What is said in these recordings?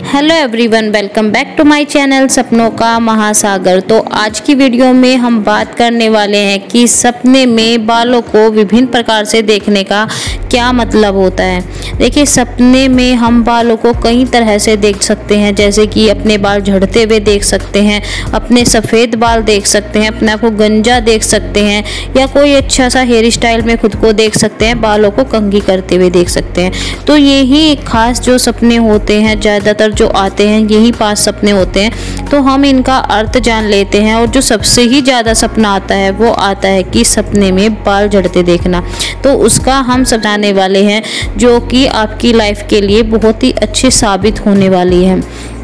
Hello everyone, welcome back to my channel सपनों का महासागर। तो आज की वीडियो में हम बात करने वाले हैं कि सपने में बालों को विभिन्न प्रकार से देखने का क्या मतलब होता है। देखिए, सपने में हम बालों को कई तरह से देख सकते हैं, जैसे कि अपने बाल झड़ते हुए देख सकते हैं, अपने सफ़ेद बाल देख सकते हैं, अपने आप को गंजा देख सकते हैं, या कोई अच्छा सा हेयर स्टाइल में खुद को देख सकते हैं, बालों को कंघी करते हुए देख सकते हैं। तो यही खास जो सपने होते हैं, ज़्यादातर जो आते हैं यही 5 सपने होते हैं। तो हम इनका अर्थ जान लेते हैं। और जो सबसे ही ज़्यादा सपना आता है वो आता है कि सपने में बाल झड़ते देखना। तो उसका हम समझाने वाले हैं, जो कि आपकी लाइफ के लिए बहुत ही अच्छी साबित होने वाली है।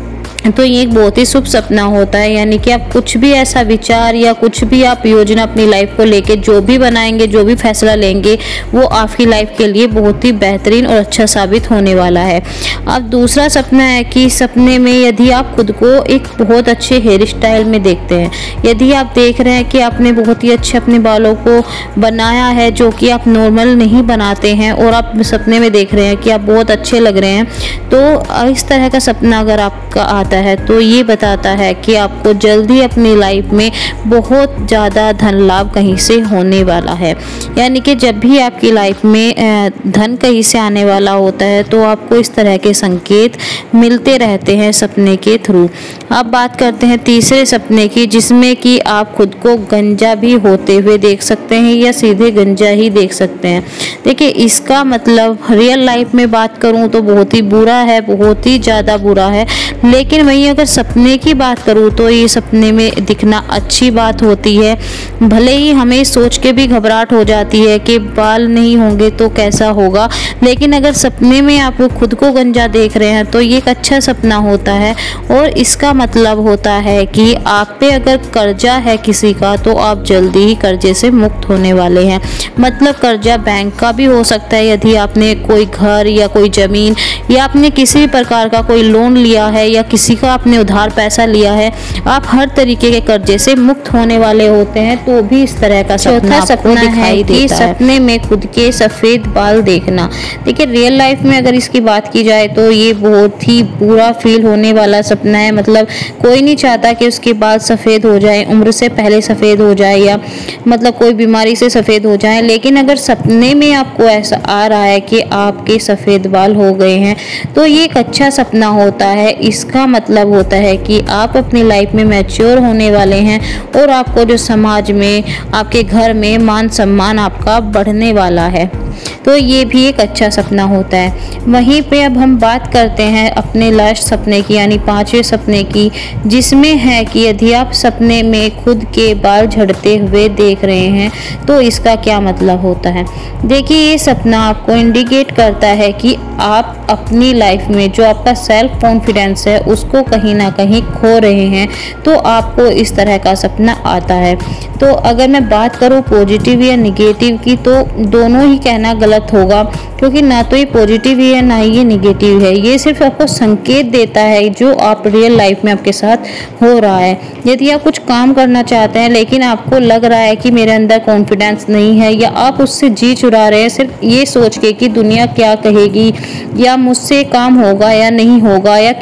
तो ये एक बहुत ही शुभ सपना होता है, यानी कि आप कुछ भी ऐसा विचार या कुछ भी आप योजना अपनी लाइफ को लेके जो भी बनाएंगे, जो भी फैसला लेंगे, वो आपकी लाइफ के लिए बहुत ही बेहतरीन और अच्छा साबित होने वाला है। अब दूसरा सपना है कि सपने में यदि आप खुद को एक बहुत अच्छे हेयर स्टाइल में देखते हैं, यदि आप देख रहे हैं कि आपने बहुत ही अच्छे अपने बालों को बनाया है, जो कि आप नॉर्मल नहीं बनाते हैं, और आप सपने में देख रहे हैं कि आप बहुत अच्छे लग रहे हैं, तो इस तरह का सपना अगर आपका आता है तो ये बताता है कि आपको जल्दी अपनी लाइफ में बहुत ज़्यादा धन लाभ कहीं से होने वाला है। यानी कि जब भी आपकी लाइफ में धन कहीं से आने वाला होता है तो आपको इस तरह के संकेत मिलते रहते हैं सपने के थ्रू। अब बात करते हैं तीसरे सपने की, जिसमें कि आप खुद को गंजा भी होते हुए देख सकते हैं या सीधे गंजा ही देख सकते हैं। देखिए, इसका मतलब रियल लाइफ में बात करूं तो बहुत ही बुरा है, बहुत ही ज़्यादा बुरा है। लेकिन वहीं अगर सपने की बात करूं तो ये सपने में दिखना अच्छी बात होती है। भले ही हमें सोच के भी घबराहट हो जाती है कि बाल नहीं होंगे तो कैसा होगा, लेकिन अगर सपने में आप खुद को गंजा देख रहे हैं तो ये एक अच्छा सपना होता है। और इसका मतलब होता है कि आप पे अगर कर्जा है किसी का तो आप जल्दी ही कर्जे से मुक्त होने वाले हैं। मतलब कर्जा बैंक का भी हो सकता है, यदि आपने कोई घर या कोई ज़मीन या आपने किसी भी प्रकार का कोई लोन लिया है या किसी का आपने उधार पैसा लिया है, आप हर तरीके के कर्जे से मुक्त होने वाले होते हैं। तो भी इस तरह का सपना दिखाई देता है। सपने में खुद के सफ़ेद बाल देखना। देखिए, रियल लाइफ में अगर इसकी बात की जाए तो ये बहुत ही बुरा फील होने वाला सपना है। मतलब कोई नहीं चाहता कि उसके बाल सफ़ेद हो जाए, उम्र से पहले सफ़ेद हो जाए, या मतलब कोई बीमारी से सफ़ेद हो जाए। लेकिन अगर सपने में आपको ऐसा आ रहा है कि आपके सफ़ेद बाल हो गए हैं तो ये एक अच्छा सपना होता है। इसका मतलब होता है कि आप अपनी लाइफ में मैच्योर होने वाले हैं और आपको जो समाज में, आपके घर में मान सम्मान आपका बढ़ने वाला है। तो ये भी एक अच्छा सपना होता है। वहीं पे अब हम बात करते हैं अपने लास्ट सपने की, यानी 5वें सपने की, जिसमें है कि यदि आप सपने में खुद के बाल झड़ते हुए देख रहे हैं तो इसका क्या मतलब होता है। देखिए, ये सपना आपको इंडिकेट करता है कि आप अपनी लाइफ में जो आपका सेल्फ कॉन्फिडेंस है उसको कहीं ना कहीं खो रहे हैं, तो आपको इस तरह का सपना आता है। तो अगर मैं बात करूँ पॉजिटिव या निगेटिव की, तो दोनों ही कहना गलत होगा, क्योंकि ना तो ये पॉजिटिव है ना ही ये निगेटिव है। ये सिर्फ आपको संकेत देता है जो आप रियल लाइफ में आपके साथ हो रहा है। यदि आप कुछ काम करना चाहते हैं लेकिन आपको लग रहा है कि मेरे अंदर कॉन्फिडेंस नहीं है, या आप उससे जी चुरा रहे हैं सिर्फ ये सोच के कि दुनिया क्या कहेगी, या मुझसे काम होगा या नहीं होगा, या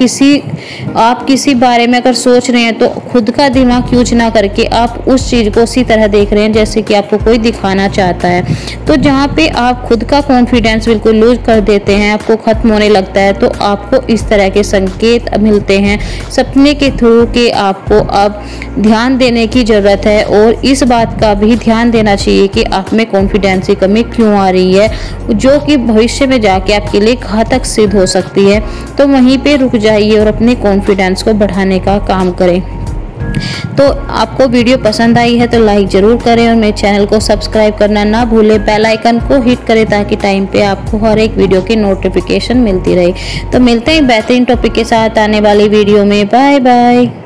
आप किसी बारे में अगर सोच रहे हैं तो खुद का दिमाग यूज ना करके आप उस चीज़ को उसी तरह देख रहे हैं जैसे कि आपको कोई दिखाना चाहता है। तो जहाँ पे आप खुद का कॉन्फिडेंस बिल्कुल लूज कर देते हैं, आपको खत्म होने लगता है, तो आपको इस तरह के संकेत मिलते हैं सपने के थ्रू कि आपको अब ध्यान देने की ज़रूरत है। और इस बात का भी ध्यान देना चाहिए कि आप में कॉन्फिडेंस की कमी क्यों आ रही है, जो कि भविष्य में जाके आपके लिए घातक सिद्ध हो सकती है। तो वहीं पे रुक जाइए और अपने कॉन्फिडेंस को बढ़ाने का काम करें। तो आपको वीडियो पसंद आई है तो लाइक ज़रूर करें और मेरे चैनल को सब्सक्राइब करना ना भूलें। बेल आइकन को हिट करें ताकि टाइम पे आपको हर एक वीडियो की नोटिफिकेशन मिलती रहे। तो मिलते हैं बेहतरीन टॉपिक के साथ आने वाली वीडियो में। Bye bye.